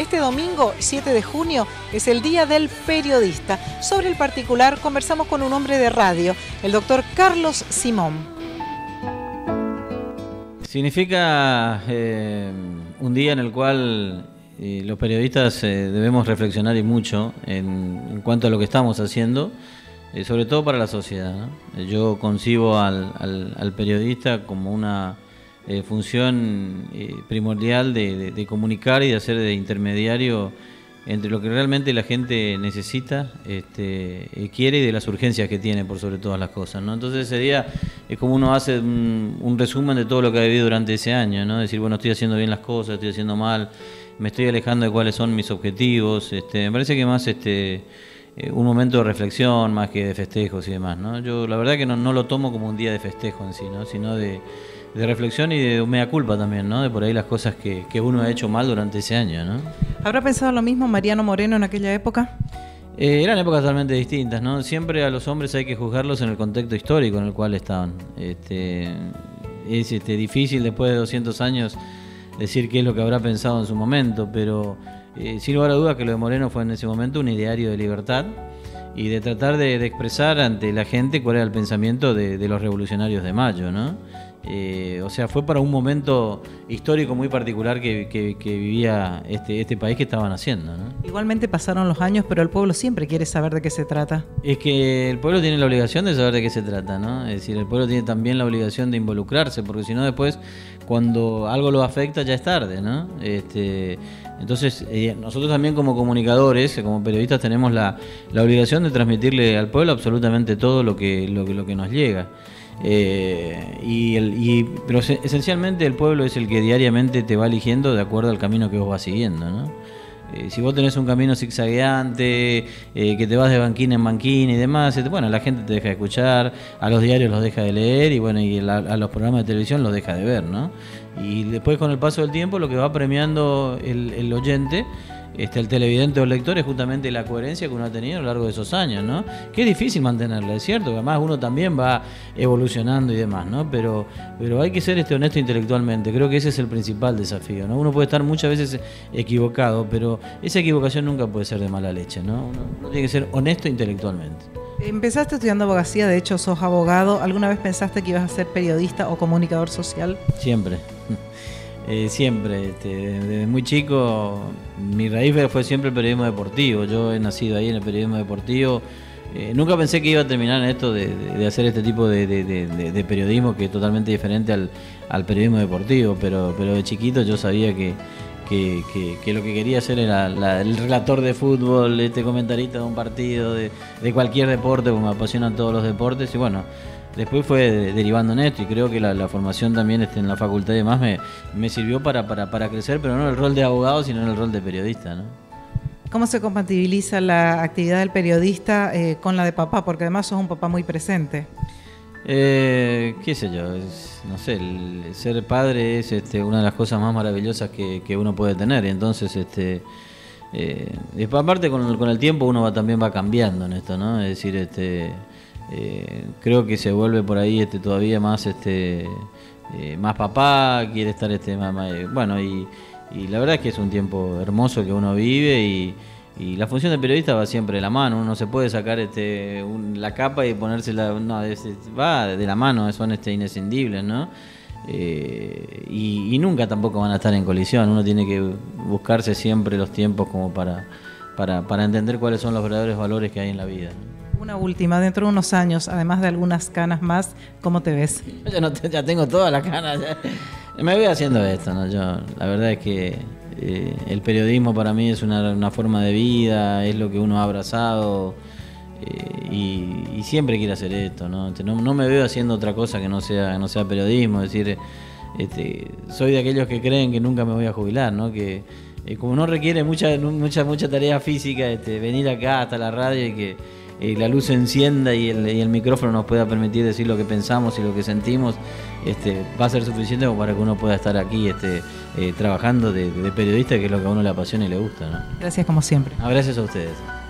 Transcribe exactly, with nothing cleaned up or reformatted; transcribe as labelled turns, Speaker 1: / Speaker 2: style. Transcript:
Speaker 1: Este domingo, siete de junio, es el Día del Periodista. Sobre el particular conversamos con un hombre de radio, el doctor Carlos Simón.
Speaker 2: Significa eh, un día en el cual eh, los periodistas eh, debemos reflexionar y mucho en, en cuanto a lo que estamos haciendo, eh, sobre todo para la sociedad, ¿no? Yo concibo al, al, al periodista como una eh, función eh, primordial de, de, de comunicar y de hacer de intermediario entre lo que realmente la gente necesita, este, quiere y de las urgencias que tiene por sobre todas las cosas, ¿no? Entonces ese día es como uno hace un, un resumen de todo lo que ha vivido durante ese año, ¿no? Decir, bueno, estoy haciendo bien las cosas, estoy haciendo mal, me estoy alejando de cuáles son mis objetivos. Este, me parece que más este, eh, un momento de reflexión más que de festejos y demás, ¿no? Yo la verdad que no, no lo tomo como un día de festejo en sí, ¿no? Sino de, de reflexión y de mea culpa también, ¿no? De por ahí las cosas que, que uno ha hecho mal durante ese año, ¿no?
Speaker 1: ¿Habrá pensado lo mismo Mariano Moreno en aquella época?
Speaker 2: Eh, eran épocas totalmente distintas, ¿no? Siempre a los hombres hay que juzgarlos en el contexto histórico en el cual estaban. Este, es este, difícil después de doscientos años decir qué es lo que habrá pensado en su momento, pero eh, sin lugar a dudas que lo de Moreno fue en ese momento un ideario de libertad y de tratar de, de expresar ante la gente cuál era el pensamiento de, de los revolucionarios de Mayo, ¿no? Eh, o sea, fue para un momento histórico muy particular que, que, que vivía este, este país que estaban haciendo, ¿no?
Speaker 1: Igualmente pasaron los años, pero el pueblo siempre quiere saber de qué se trata.
Speaker 2: Es que el pueblo tiene la obligación de saber de qué se trata, ¿no? Es decir, el pueblo tiene también la obligación de involucrarse, porque si no después, cuando algo lo afecta, ya es tarde, ¿no? Este, entonces, eh, nosotros también como comunicadores, como periodistas, tenemos la, la obligación de transmitirle al pueblo absolutamente todo lo que, lo que, lo que nos llega. Eh, y el, y, pero esencialmente el pueblo es el que diariamente te va eligiendo de acuerdo al camino que vos vas siguiendo, ¿no? Eh, si vos tenés un camino zigzagueante, eh, que te vas de banquín en banquín y demás, eh, bueno, la gente te deja de escuchar, a los diarios los deja de leer y bueno, y la, a los programas de televisión los deja de ver, ¿no? Y después con el paso del tiempo lo que va premiando el, el oyente, Este, el televidente o el lector, es justamente la coherencia que uno ha tenido a lo largo de esos años, ¿no? Que es difícil mantenerla, es cierto, que además uno también va evolucionando y demás, ¿no? Pero, pero hay que ser este honesto intelectualmente, creo que ese es el principal desafío, ¿no? Uno puede estar muchas veces equivocado, pero esa equivocación nunca puede ser de mala leche, ¿no? Uno, uno tiene que ser honesto intelectualmente.
Speaker 1: Empezaste estudiando abogacía, de hecho sos abogado. ¿Alguna vez pensaste que ibas a ser periodista o comunicador social?
Speaker 2: Siempre. Eh, siempre, este, desde muy chico, mi raíz fue siempre el periodismo deportivo. Yo he nacido ahí en el periodismo deportivo. Eh, nunca pensé que iba a terminar en esto de, de, de hacer este tipo de, de, de, de periodismo que es totalmente diferente al, al periodismo deportivo, pero, pero de chiquito yo sabía que, que, que, que lo que quería hacer era la, el relator de fútbol, este comentarista de un partido, de, de cualquier deporte, porque me apasionan todos los deportes y bueno. Después fue derivando en esto y creo que la, la formación también este, en la facultad y demás me, me sirvió para, para, para crecer, pero no en el rol de abogado, sino en el rol de periodista, ¿no?
Speaker 1: ¿Cómo se compatibiliza la actividad del periodista eh, con la de papá? Porque además sos un papá muy presente.
Speaker 2: Eh, qué sé yo, es, no sé, el, el ser padre es este, una de las cosas más maravillosas que, que uno puede tener y entonces... este eh, aparte con, con el tiempo uno va, también va cambiando en esto, ¿no? Es decir, este... Eh, creo que se vuelve por ahí este, todavía más este eh, más papá, quiere estar este más, más, bueno y, y la verdad es que es un tiempo hermoso que uno vive y, y la función de periodista va siempre de la mano, uno se puede sacar este un, la capa y ponérsela, no, es, va de la mano, son este inescindibles, ¿no? Eh, y, y nunca tampoco van a estar en colisión, uno tiene que buscarse siempre los tiempos como para, para, para entender cuáles son los verdaderos valores que hay en la vida.
Speaker 1: Una última, dentro de unos años, además de algunas canas más, ¿cómo te ves?
Speaker 2: Yo no te, ya tengo todas las canas, ya. Me voy haciendo esto, ¿no? Yo, la verdad es que eh, el periodismo para mí es una, una forma de vida, es lo que uno ha abrazado eh, y, y siempre quiere hacer esto, ¿no? No, no me veo haciendo otra cosa que no sea, no sea periodismo, es decir, este, soy de aquellos que creen que nunca me voy a jubilar, ¿no? Que eh, como no requiere mucha, mucha, mucha tarea física, este, venir acá hasta la radio y que Eh, la luz se encienda y el, y el micrófono nos pueda permitir decir lo que pensamos y lo que sentimos, este, va a ser suficiente como para que uno pueda estar aquí este, eh, trabajando de, de periodista, que es lo que a uno le apasiona y le gusta, ¿no?
Speaker 1: Gracias como siempre.
Speaker 2: No, gracias a ustedes.